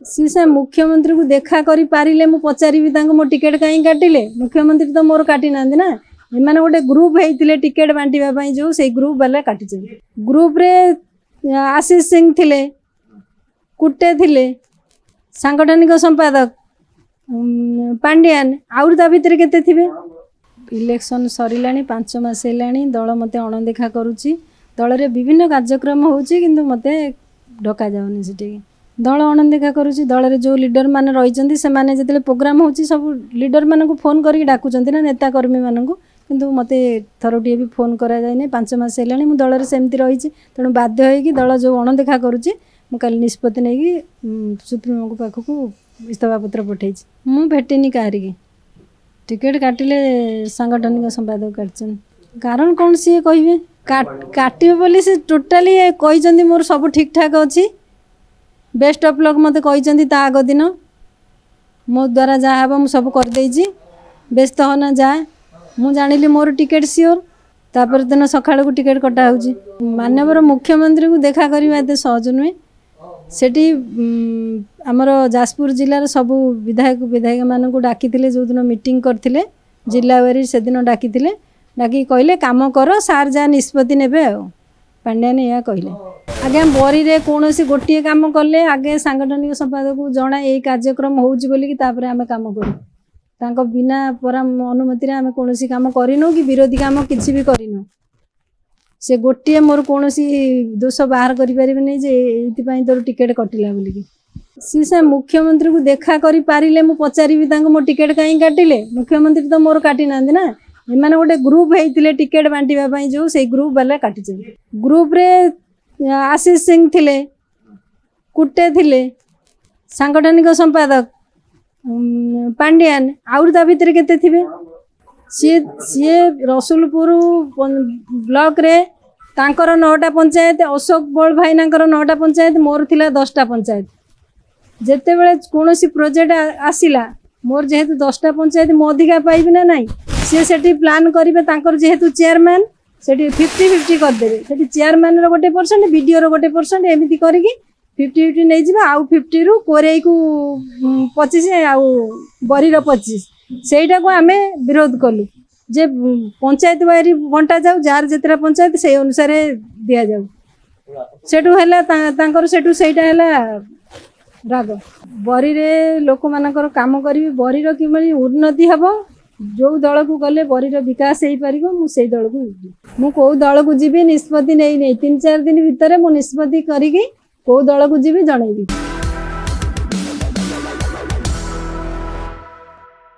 सी से मुख्यमंत्री को देखा करी पारिले मु पचारि मो टिकेट कहीं काटिले मुख्यमंत्री तो मोर काटी ना ना एमाने गोटे ग्रुप होइतिले टिकेट बांटिबा पई जो से ग्रुप वाला काटी छै ग्रुप रे आशीष सिंह थिले कुट्टे थिले सांगठनिक संपादक पांड्यान आउर ता भितर केते थिबे। इलेक्शन सरिलानी 5 मास हेलानी दल मते अणदेखा करूची दल रे विभिन्न कार्यक्रम होउची किंतु मते ढका जाउनी सिटी दल अणदेखा करूची दल रे जो लीडर माने रहिचंती से माने जतले प्रोग्राम होउची सब लीडर माने को फोन करी डाकुचंती ना नेता कर्मी माने को किंतु मते थरोटी भी फोन करा जाय नै 5 मास हेलानी मु दल रे सेमती रहिची तणु बाध्य होई कि दल जो अणदेखा करूची मु काली निष्पत्ति नै कि सुप्रीमो को पाखु को इस्तफा पत्र पठेछि मु भेटेनी काहरी के टिकेट काटिले सांगठनिक संपादक काटछन कारण कौन सी कहिबे काटिबे बोली से टोटली कहिचंदी मोर सब ठीक ठाक अछि बेस्ट ऑफ लक मते कहिचंदी ता आगो दिन मो द्वारा जा हबो मु सब कर देछि व्यस्त होना जा मु जानिली मोर टिकेट सियोर तापर दिन सकाळ को टिकेट कटा होउची माननीय मुख्यमंत्री को देखा करिबा एते सहज नुहे सेठी आमर जाजपुर जिलार सबू विधायक विधायिका मान को डाकी जो दिन मीटिंग करथिले जिला वारी से दिन डाकी डाकी कहले काम कर सार जा निष्पत्ति नेबे आ पांड्यान या कहले आगे बरी रे कौन सी गोटे काम कले आगे सांगठनिक संपादक को जना यही कार्यक्रम होउची बोली कि तापर आमे काम करू तांको बिना अनुमति रे आमे कोनोसी काम करिनो कि विरोधी काम किछि भी करिनो से गोटे मोर कौन सी दोष बाहर करें नहीं जे ये तोर टिकेट कटिला बोलिकी सी से मुख्यमंत्री को देखा करी पारिले मु पचारि मो टिकेट कहीं काटिले मुख्यमंत्री तो मोर काटी ना ना एमाने गोटे ग्रुप होइतिले टिकेट बांटिबा पई जो से ग्रुप वाला काटी छै ग्रुप रे आशीष सिंह थिले कुट्टे थिले सांगठनिक संपादक पांड्यान आउर ता भितर केते थिबे सी रसुलपुर ब्लॉक रे तांकर 9टा पंचायत अशोक बल भाई 9टा पंचायत मोर थिला 10टा पंचायत जेते बेले कोनोसी प्रोजेक्ट आसिला मोर जेहेतु 10टा पंचायत मो अधिका पाइबि ना नाही सी सेठी प्लान करिवे तांकर जेहेतु चेयरमैन सेठी 50-50 कर देबे सेठी चेयरमैन रो 1% बीडीओ रो 1% एमिति करिकि 50-50 नै जिबा आउ 50 रु कोरेई को 25 आउ बरी रो 25 सेटा को आमे विरोध कलु जे पंचायत वारी बंटा जाऊ जार जेतरा पंचायत से अनुसार दिया जाऊ सेटू हैला तांकर सेटू सेटा हैला राग बरी रे लोक मानकर काम करी बरी रो किमली उन्नति हबो जो दल को गले बरी रो विकास हेई परिबो मु सेई दल को मु को दल को जिबे निष्पत्ति नै 3-4 दिन भितरे मु निष्पत्ति करी को दल को जिबे जणैबी।